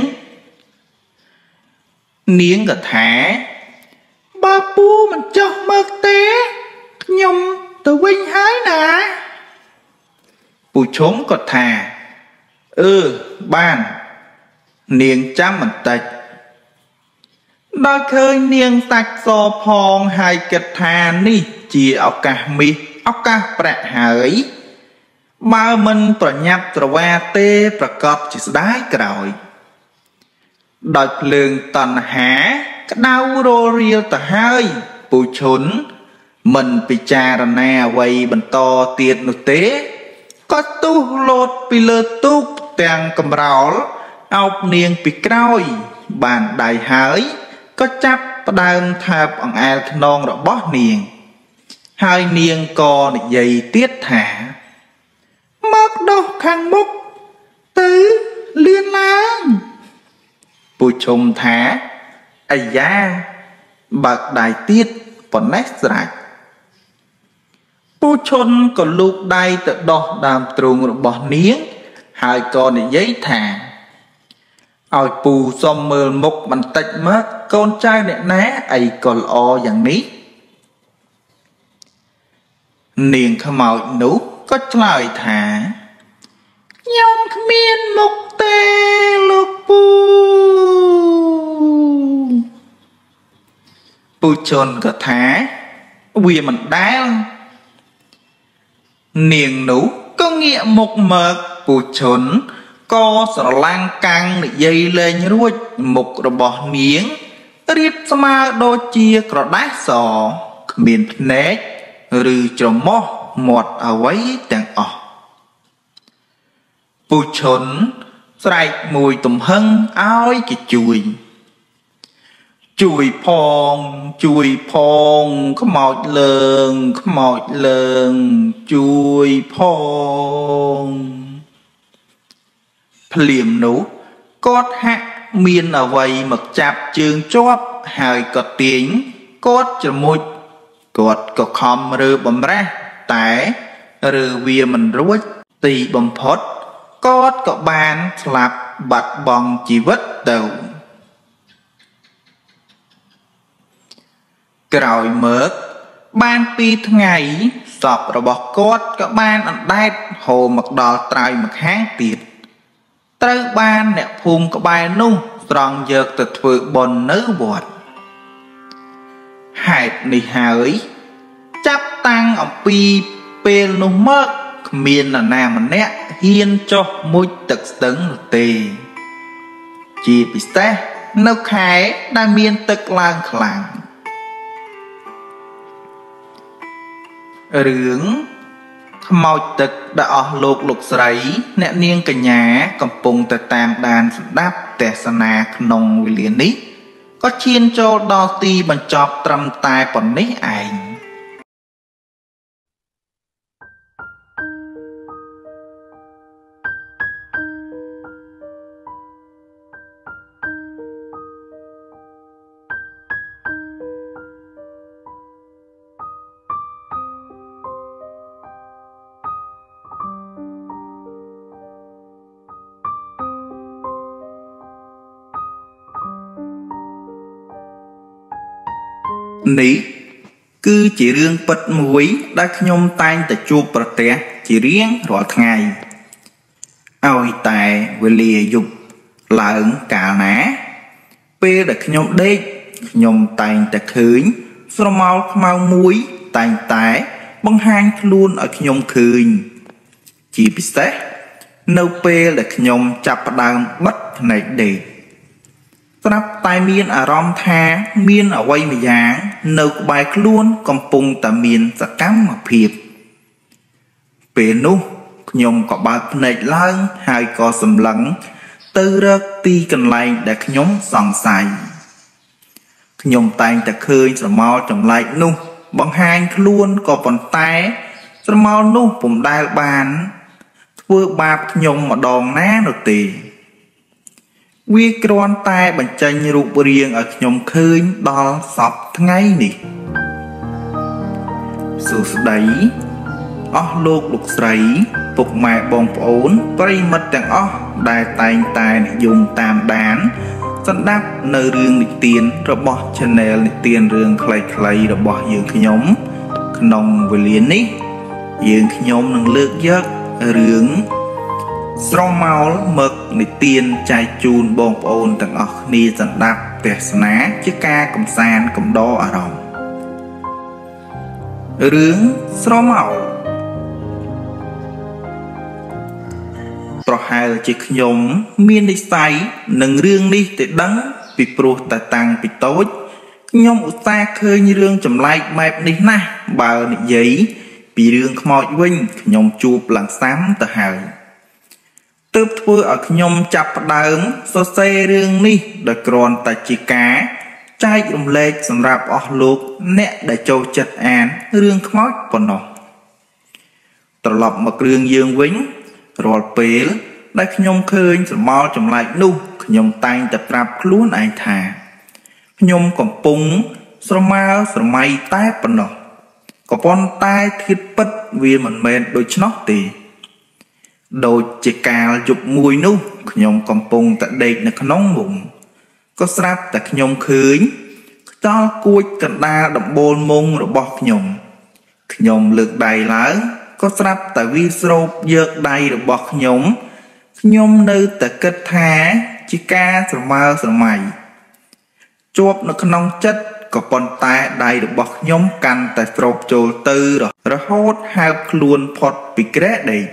niếng cả thả ba pu mình cho mực té nhom từ quanh hái nè bù trống có thả ban niềng chăm mình tạch đôi khơi niềng sạch so phong hai kết thà ni chỉ ốc cả mi ốc cả bẹt hởi mà mìnhประหยัด ប្រវ៉ា ទេ ប្រកប ជា ស្ដាយ ក្រោយ ដោយ ភ្លើង តណ្ហា ក្តៅ ររៀល ទៅ ហើយ ពូឈុន មិន ពិចារណា អ្វី បន្ត ទៀត នោះ ទេ ក៏ ទុះ លោត ពី លើ ទូក ទាំង កំរោល អោប នាង ពី ក្រោយ បាន ដៃ ហើយ ក៏ ចាប់ ផ្ដើម ថាប អង្អែល ខ្នង របស់ នាង ហើយ នាង ក៏ និយាយ ទៀត ថា មកដោះខាងមុខទៅលឿនឡើងពូឈុំថាអាយ៉ាបើកដៃទៀតប៉ុណ្ណេះស្រេចពូឈុនក៏លូកដៃទៅដោះដើមទ្រូងរបស់នាងហើយក៏និយាយថាឲ្យពូសុំមើលមុខបន្តិចមើលកូនចៅអ្នកណាអីក៏ល្អយ៉ាងនេះនាងខ្មោចនោះក៏ឆ្លើយថាខ្ញុំគ្មានមុខទេលោកពូពូជន់ក៏ថាវាមិនដែលនាងនោះក៏ងាកមុខមកពូជន់ក៏ស្រឡាំងកាំងនិយាយលេងរួចមុខរបស់នាងរៀបស្មើដូចជាក្រដាសសគ្មានភ្នែកឬច្រមុះមាត់អ្វីទាំងអស់ពូឈុនស្រែកមួយទំហឹងឲ្យគេជួយខ្មោចលើងជួយផងភ្លាមនោះគាត់ហាក់មានអ្វីមកចាប់ជើងជាប់ហើយក៏ទាញគាត់ច្រមុចគាត់ក៏ខំរើបំរាស់តែរើវាមិនរួចទីបំផុតគាត់ក៏បានស្លាប់បាត់បង់ជីវិតទៅក្រោយមកបាន2ថ្ងៃសពរបស់គាត់ក៏បានអណ្ដែតហូរមកដល់ត្រើយម្ខាងទៀតត្រូវបានអ្នកភូមិក្បែរនោះត្រង់យកទៅធ្វើបុណ្យនៅវត្តហេតុនេះហើយចាប់តាំងអំពីពេលនោះមកគ្មាននរណាម្នាក់ហ៊ានចុះមុជទឹកស្ទឹងនោះទេជាពិសេសនៅខែដែលមានទឹកឡើងខ្លាំងរឿងខ្មោចទឹកដែលអស់លោកស្រីអ្នកនាងកញ្ញាកំពុងទៅតាមដានស្ដាប់ទេសនាក្នុងវេលានេះក៏ឈានចូលដល់ទីបញ្ចប់ត្រឹមតែប៉ុណ្ណេះឯងនេះគឺជារឿងពិតមួយដែលខ្ញុំតែងតែជួបប្រទះជារៀងរាល់ថ្ងៃឲ្យតែវេលាយប់ឡើងកាលណាពេលដែលខ្ញុំដេកខ្ញុំតែងតែឃើញស្រមោលខ្មៅមួយតែងតែបង្ហាញខ្លួនឲ្យខ្ញុំឃើញជាពិសេសនៅពេលដែលខ្ញុំចាប់ផ្ដើមបិទភ្នែកដេកស្រាប់តែមានអារម្មណ៍ថាមានអ្វីម្យ៉ាងនៅក្បែរខ្លួនកំពុងតែមានសកម្មភាពពេលនោះខ្ញុំក៏បើកភ្នែកឡើងហើយក៏សម្លឹងទៅរកទីកន្លែងដែលខ្ញុំសង្ស័យខ្ញុំតែងតែឃើញស្រមោលចម្លែកនោះបង្ហាញខ្លួនក៏ប៉ុន្តែស្រមោលនោះពុំដែលបានធ្វើបាបខ្ញុំម្ដងណានោះទេវាគ្រាន់តែបញ្ចេញរូបរាងឲ្យខ្ញុំឃើញដល់សពថ្ងៃនេះសួស្តីអស់លោកស្រីពុកម៉ែបងប្អូនប្រិយមិត្តទាំងអស់ដែលតែងតែនិយមតាមដានស្ដាប់នៅរឿងនិទានរបស់ Channel និទានរឿងខ្លីៗរបស់យើងខ្ញុំក្នុងវេលានេះយើងខ្ញុំនឹងលើកយករឿងស្រមោលមកនិទានចែកជូនបងប្អូនទាំងអស់គ្នាស្ដាប់ទេសនាជាការកំសាន្តកំដរអារម្មណ៍រឿងស្រមោលប្រហែលជាខ្ញុំមាននិស្ស័យនឹងរឿងនេះទៅដឹងពីព្រោះតែតាំងពីតូចខ្ញុំឧស្សាហ៍ឃើញរឿងចម្លែកបែបនេះណាស់បើនិយាយពីរឿងខ្មោចវិញខ្ញុំជួបឡើងសាំទៅហើយទើបធ្វើឲ្យខ្ញុំចាប់ផ្ដើមសរសេររឿងនេះដោយគ្រាន់តែជាការចែករំលែកសម្រាប់អស់លោកអ្នកដែលចូលចិត្តអានរឿងខ្មោចប៉ុណ្ណោះត្រឡប់មករឿងយើងវិញរាល់ពេលដែលខ្ញុំឃើញស្រមោលចម្លែកនោះខ្ញុំតែងតែប្រាប់ខ្លួនឯងថាខ្ញុំកំពុងស្រមើស្រមៃតែប៉ុណ្ណោះក៏ប៉ុន្តែធៀបពិតវាមិនមែនដូច្នោះទេដូចជាកាលយប់មួយនោះខ្ញុំកំពុងតែដេកនៅក្នុងមុំក៏ស្រាប់តែខ្ញុំឃើញខ្យល់គួចកណ្ដាលដំបូលមុងរបស់ខ្ញុំលើកដៃឡើងក៏ស្រាប់តែវាស្រូបយកដៃរបស់ខ្ញុំនៅតែគិតថាជាការស្រមើស្រមៃជាប់នៅក្នុងចិត្តក៏ប៉ុន្តែដៃរបស់ខ្ញុំកាន់តែស្រូបចូលទៅរហូតហើបខ្លួនផុតពីគ្រែដេក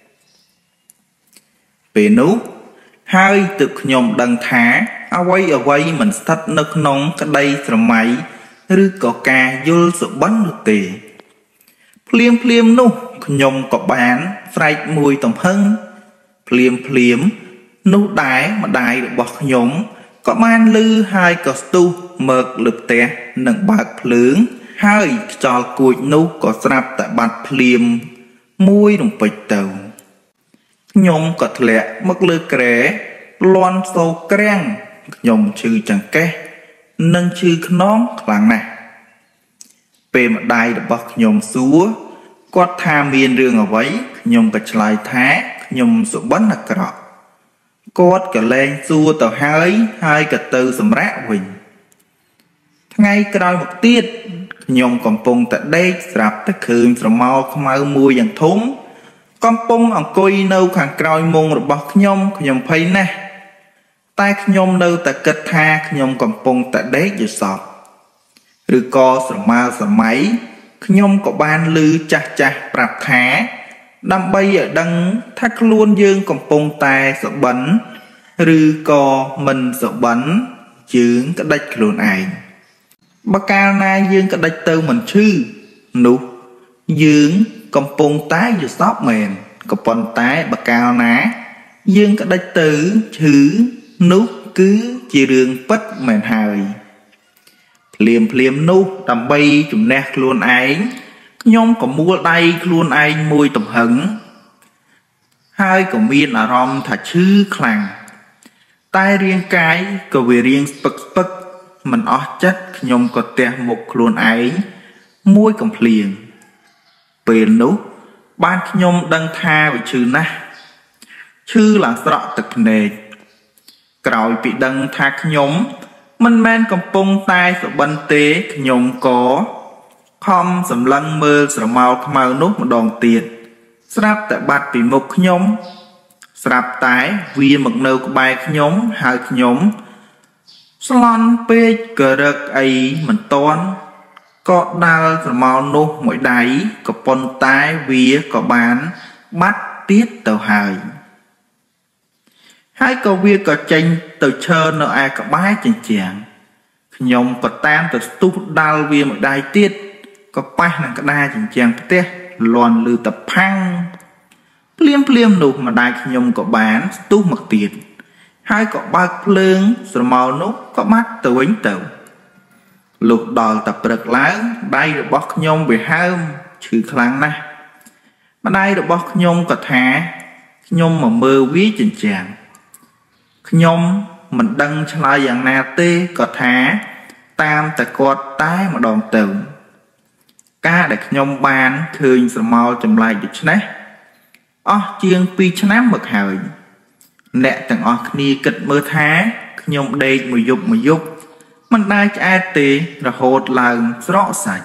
ពេលនោះហើយទើបខ្ញុំដឹងថាអ្វីមិនស្ថិតនៅក្នុងក្តីស្រមៃឬក៏ការយល់សុបិននោះទេភ្លាមនោះខ្ញុំក៏បានស្រែកមួយទំហឹងភ្លាមនោះដែរម្ដាយរបស់ខ្ញុំក៏បានលឺហើយក៏ស្ទុះមកលើផ្ទះនិងបើកភ្លើងហើយខ្យល់គួចនោះក៏ស្រាប់តែបាត់ភ្លាមមួយរំពេចទៅខ្ញុំក៏ធ្លាក់មកលើគ្រែលន់សូរក្រាំងខ្ញុំឈឺចង្កេះនិងឈឺខ្នងខ្លាំងណាស់ពេលម្ដាយរបស់ខ្ញុំសួរ quát tha miên rương ở vậy nhom cả lại thá nhom sụp bắn là cọ quát cả lên xua tàu hai cả từ sầm rã huỳnh ngay cái một tiết nhom còn pung tại đây sạp tới khơi sầm mau không mau mua dạng thúng con pung ở coi nâu hàng còi mông rồi bọc nhom phay nè tai nhom nâu tại cất tha nhom còn pung tại đấy giờ sọp rồi co sầm máy nhom có ban lư chặt prap thá đâm bay ở đằng thắt luôn dương còn pung tai sợ bẩn rồi co mình sợ bẩn chướng cái đạch luôn ai bà cao na dương cái đạch tư mình chư nụ dương còn pung tái vừa sóp mền có pon tái bà cao ná dương cái đạch tư chữ nút cứ chỉ đường bất mền hời liềm nút đầm bay chùm nét luôn ấy nhóm có mua đây luôn anh môi tầm hứng hai có miên ở rong thả chư khẳng tai riêng cái có về riêng spek mình ở chất nhóm có tè một luôn ấy môi cầm liền bền nút ban nhóm đăng tha với chư na chư là sọ tực nề cõi bị đăng tha nhóm mình men cầm pung tai sợ bắn tế nhóm có không sầm lăng mơ sầm mau nút một đòn tiền sạp tại bát bị mục nhóm sạp tái viên mực nâu của bài nhóm hai nhóm salon pê cờ rực ấy mình toán có đal sầm mau nút mỗi đáy có pon tái vía có bán bắt tiết tàu hài hai câu việc có tranh từ chơi nó ai có bái chèn chèn nhóm có tan từ tu đal vía mỗi đáy tiết có bái là cái đai chèn chèn tiết loàn lư tập phăng liêm nụ mà đai nhóm có bán tu mặc tiền hai có bác lương rồi màu nút có mắt từ ánh tàu lục đòi tập rực láng đây được bóc nhóm về hai trừ kháng này mà đây được bóc nhóm có thả nhóm mà mơ viết chèn chèn nhóm mình đăng cho lại dạng na tê có thả tam tại quạt tái mà đòn tàu ca để nhóm bán khơi sờ mau chầm lại được chứ chiêng pi chám mực hời nè thằng ni kịch mơ thá nhóm đây một dục mình đai cho tê rồi hột lần rõ sạch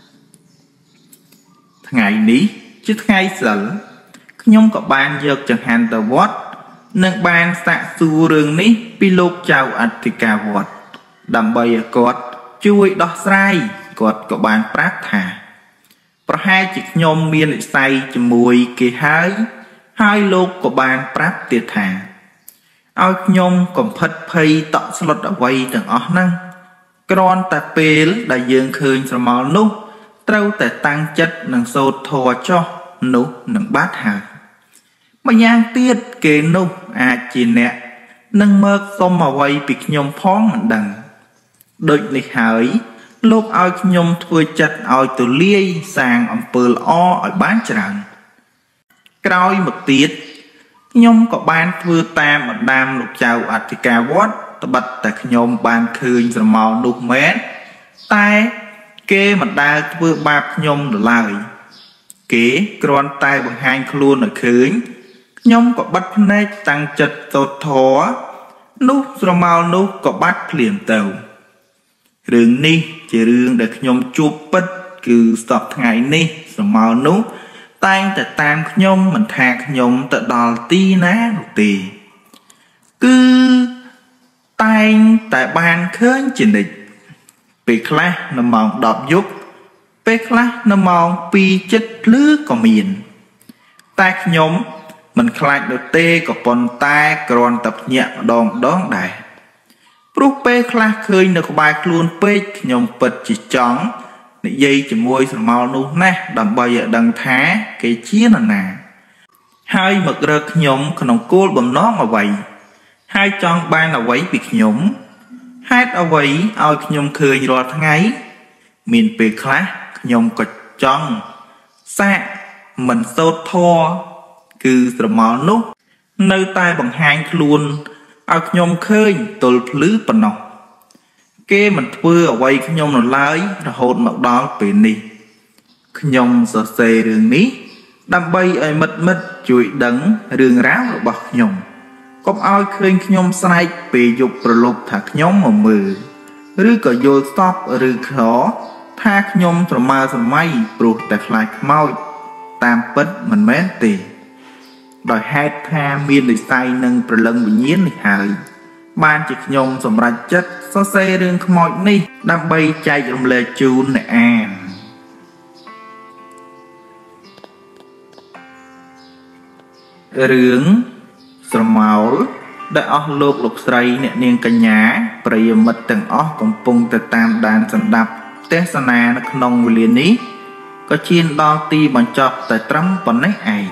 ngày ní chứ ngày sẵn nhóm có ban dược chẳng hạn tờ vót nâng ban xạ xu rừng ní pi lục chào Attica vót đầm bầy cọt chui đo sai cọt có ban prát thả và hai chiếc nhóm miên lại say cho mùi kì hai lục của ban prát tiệt thả ao nhóm còn phật phây tọ slot ở quay từng ớt năng Kron ta pêl đã dương khơi sờ màu nút trâu tại tăng chất nâng sốt thò cho nút nâng bát hà mà nhang tiết kê nút chỉ nè nâng mơ xông mà quay bị nhom phóng mình đằng đôi lịch hỏi lúc ao nhom thua chặt ao từ lia sang ẩm pơ o ở bán chẳng cõi một tiết nhom có ban thua tam ở đam lục chào Attica vót bật tại nhom ban khơi rồi màu nút mét tai kê mặt đa vừa bạc nhom được lời kế con tai bằng hai luôn ở khơi nhom có bắt nét tăng chật tột thó nút rồi màu nút có bắt liền tàu rừng ni chỉ rừng để nhom chụp bất cứ sọt ngày ni rồi màu nút tay tại tam nhom mình thạc nhom tại đòn ti ná một tì cứ tay tại ban khơi chỉ địch bị khla nằm mong đọp giúp bị khla nằm mong pi chất lứa của miền tay nhóm mình khai được tê của con tay còn tập nhẹ đòn đón đại lúc bê khla khơi được bài luôn bê nhóm bật chỉ chóng để dây chỉ môi sờ màu nu nè đầm bay ở đằng thá cái chia là nè hai mực rực nhóm còn cô bầm nó mà vậy hai chọn ban là quấy việc nhúng hai ở vậy ao nhung khơi rồi tháng ấy miền bề khác nhung có chọn xa mình sốt thô cứ sờ máu nút nơi tai bằng hai luôn ao nhung khơi tụt lứ bẩn nọ kê mình vừa ở vậy nhung nó lái rồi hồn mặc đó về đi Nhom sơ sê rương ní đam bay ai mật mật chuỗi đấng rương ráo rồi bọc nhom có ai khơi nhom sai bị dục rồi lục thạc nhóm mà mừ rư có vô stop rư khó thác nhom rồi ma rồi may bụt tạc lại mau tam bất mình mến tì đòi hai tha miên để say nâng rồi lân bị nhiến này hài ban chỉ nhom rồi ra chất sơ sê rương mọi ní đam bay chạy trong lề chun này à rướng sờ máu đã ở lục lục sấy nè niên cả nhà bây mật từng ở cùng pung từ tam đàn sẵn đạp tết sana nó nông liền ní có chiên đo ti bằng chọc tại trắm còn nấy ảnh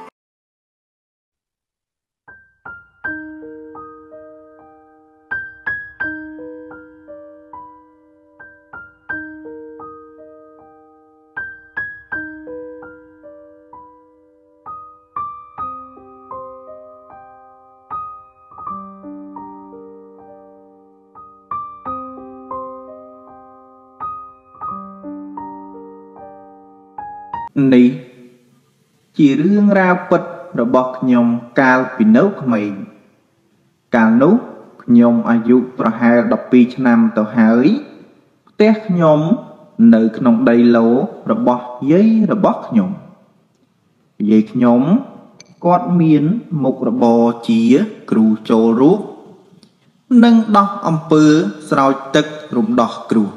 ní chỉ riêng ra bật rồi bọc nhom cao vì nấu mình cao nấu nhom ai dụ rồi hai đập pi năm tàu hái tét nhom nơiក្នុងដីឡូរបស់យាយរបស់ខ្ញុំយាយខ្ញុំគាត់មានមុខរបរជាគ្រូចូលរូបនិងដោះអំពើស្រោចទឹករំដោះគ្រូ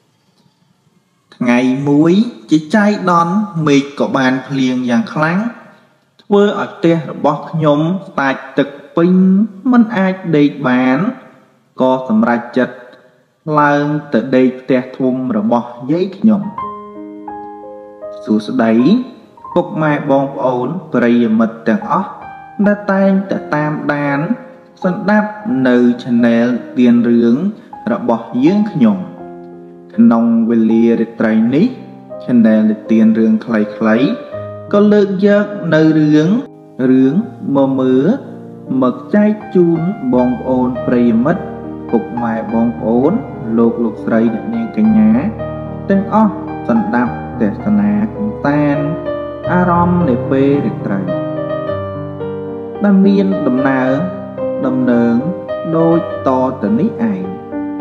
ថ្ងៃមួយជាចៃដន្យមេឃក៏បានភ្លៀងយ៉ាងខ្លាំងធ្វើឲ្យផ្ទះរបស់ខ្ញុំស្តាចទឹកពេញមិនអាចដេកបានក៏សម្រេចចិត្តឡើងទៅដេកផ្ទះធំរបស់យាយខ្ញុំសួស្តីពុកម៉ែបងប្អូនប្រិយមិត្តទាំងអស់ដែលតែងតែតាមដានស្ដាប់នៅ Channel ទៀនរឿងរបស់យើងខ្ញុំក្នុងវេលារាត្រីនេះ Channel ទៀនរឿងខ្លីៗក៏លើកយកនៅរឿងមកមើលមកចែកជូនបងប្អូនប្រិយមិត្តពុកម៉ែបងប្អូនលោកស្រីអ្នកនាងកញ្ញាទាំងអស់សន្តាប់ទស្សនាកំសាន្តអារម្មណ៍នៃពេលរាត្រីដែលមានដំណើរដូចតទៅនេះឯង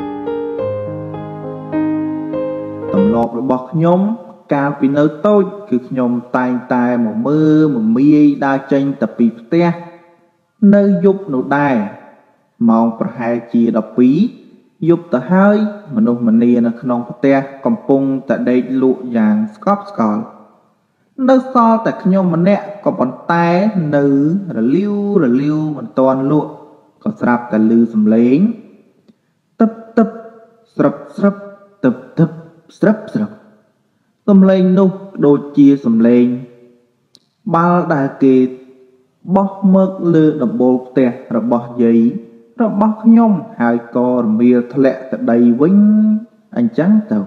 ទម្លាប់របស់ខ្ញុំកាលពីនៅតូចគឺខ្ញុំតែងតែមកមើលមមាយដើរចេញទៅពីផ្ទះនៅយប់នោះដែរម៉ោងប្រហែលជា12យប់ទៅហើយមនុស្សម្នានៅក្នុងផ្ទះកំពុងតែដេកលក់យ៉ាងស្កប់ស្កល់នៅសល់តែខ្ញុំម្នាក់ក៏ប៉ុន្តែនៅរលាវមិនទាន់លក់ក៏ស្រាប់តែឮសំឡេងទឹកស្រាប់ទឹកស្រាប់សំឡេងនោះដូចជាសំឡេងបាល់ដែលគេបោះមកលើដំបូលផ្ទះរបស់យាយរបស់ខ្ញុំហើយក៏រមៀលធ្លាក់ទៅដីវិញអញ្ចឹងទៅ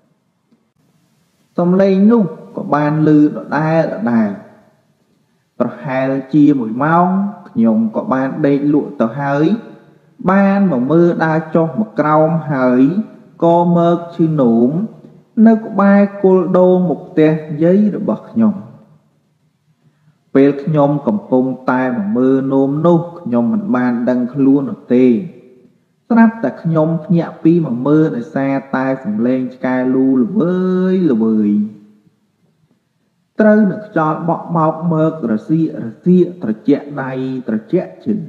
សំឡេងនោះក៏បានឮដដែលប្រហែលជា1ម៉ោងខ្ញុំក៏បានដេកលក់ទៅហើយបានមកមើលដើរចុះមកក្រោមហើយក៏មកឈឺនោមនៅក្បែរគល់ដូងមុខផ្ទះយាយរបស់ខ្ញុំពេលខ្ញុំកំពុងតែមកមើលនោមនោះខ្ញុំមិនបានដឹងខ្លួននោះទេស្រាប់តែខ្ញុំភ្ញាក់ពីមកមើលដោយសារតែសំឡេងឆ្កែលូល្វើយត្រូវនឹងខ្យល់បក់បោកមករសៀកត្រជាក់ដៃត្រជាក់ជើង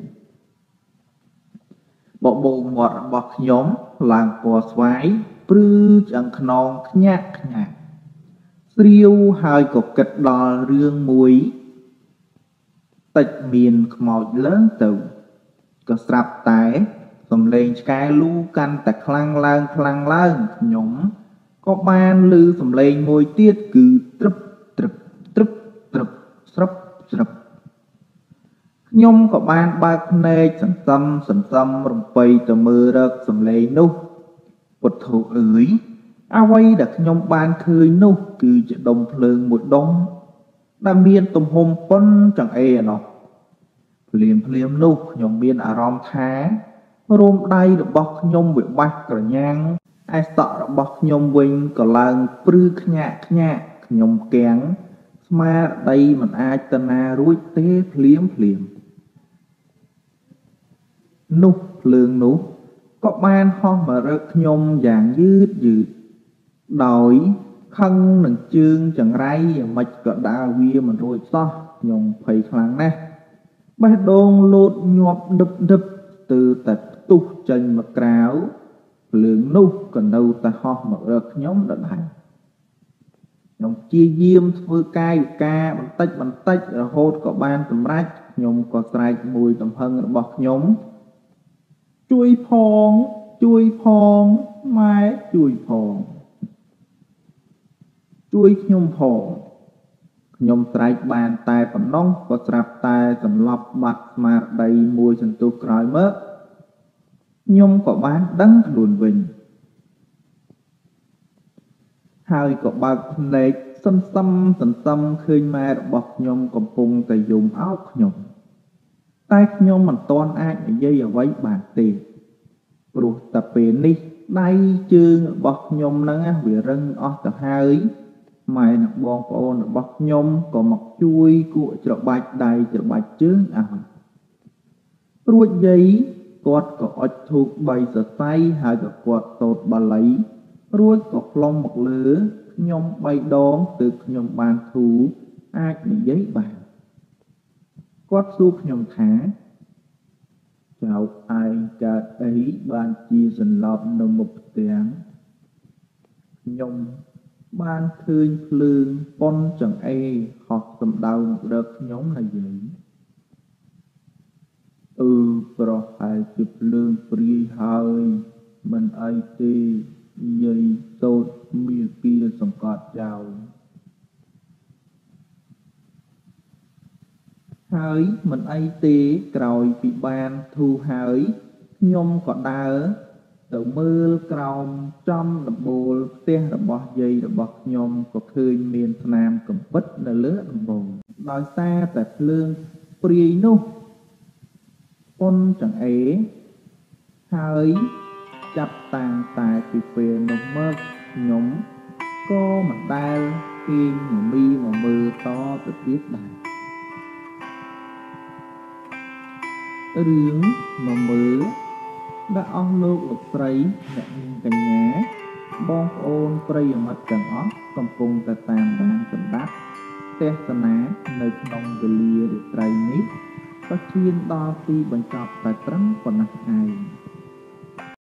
បបោមាត់របស់ខ្ញុំឡើងពណ៌ស្វាយព្រឺឆ្អឹងខ្នងខ្ញាក់ស្រាវហើយក៏គិតដល់រឿងមួយតិចមានខ្មោចឡើងទៅក៏ស្រាប់តែសំឡេងឆ្កែលូកាន់តែខ្លាំងឡើងខ្ញុំក៏បានឮសំឡេងមួយទៀតគឺត្រឹបស្រាប់ខ្ញុំក៏បានបើកភ្នែកសន្សំរំពៃទៅមើលរកសំឡេងនោះពុទ្ធោអើយអ្វីដែលខ្ញុំបានឃើញនោះគឺជាដុំភ្លើងមួយដុំដែលមានទំហំប៉ុនចង្អេរនោះភ្លាមនោះខ្ញុំមានអារម្មណ៍ថារោមដៃរបស់ខ្ញុំវាបាច់ក្រញាំងឯសក់របស់ខ្ញុំវិញក៏ឡើងព្រឺខ្ញាក់ nhom kén mà đây mình ai tên na rúi té phliếm nút lương nút có ban ho mà rớt nhom dạng dư đòi khăn nâng chương chẳng ray mạch có đa vi mình rồi so nhom phải kháng nè bài đôn lột nhọp đập từ tập tục chân mà cáo lương nút còn đâu ta ho mà rớt nhóm đợt hành nhom chia diêm vừa cai ca bằng tách rồi hốt có ban tầm rách nhom có sài mùi tầm hân bọc nhóm chui phong mai chui phong chui nhom phong nhom sài bàn tay bằng nong có sạp tay tầm lọc mặt mà đầy mùi chân tu còi mớ nhom có bán đắng luồn vinh hai có bạc lệch xăm khơi ma bọc nhom cầm phung tại dùng áo nhom tay nhom mình toan ai dây ở váy bàn tiền rồi tập về đi đây chương bọc nhom nắng vì răng ở tập hai mày nè bong ôn bọc nhom có mọc chui của chợ bạch đầy chợ bạch chướng rồi giấy quạt có ớt thuộc bay sợ say hai cái quạt tột bà lấy rồi có lông một lứa nhom bay đón từ nhom bàn thú ai bị giấy bàn quát suốt nhom thả chào ai cả ấy ban chia dần lọp nằm một tiếng nhom ban thương lương con chẳng ai học tầm đầu được nhóm là gì rồi hai chụp lương free hơi mình ai tì dây tốt miền kia sòng cọt chào hơi mình ai tì còi bị ban thu hơi nhom còn đá từ mưa còng trong đập bồ xe đập bò dây đập bọt nhom có khơi miền nam cầm vất là lứa đập bồ đòi xa tại lương free nu con chẳng ấy hơi chặt tàn tại vì về nông mơ nhóm có mặt đai khi mà mi mà mưa to tự biết này riêng mà mưa đã ong lô lục sấy nhận cả nhà bong ôn prey mặt chẳng óc cầm cùng ta tàn đang cầm đắt xe sân ná nơi nông về lia để trầy nít có chiên đo ti bằng chọc tại trắng còn nặng ai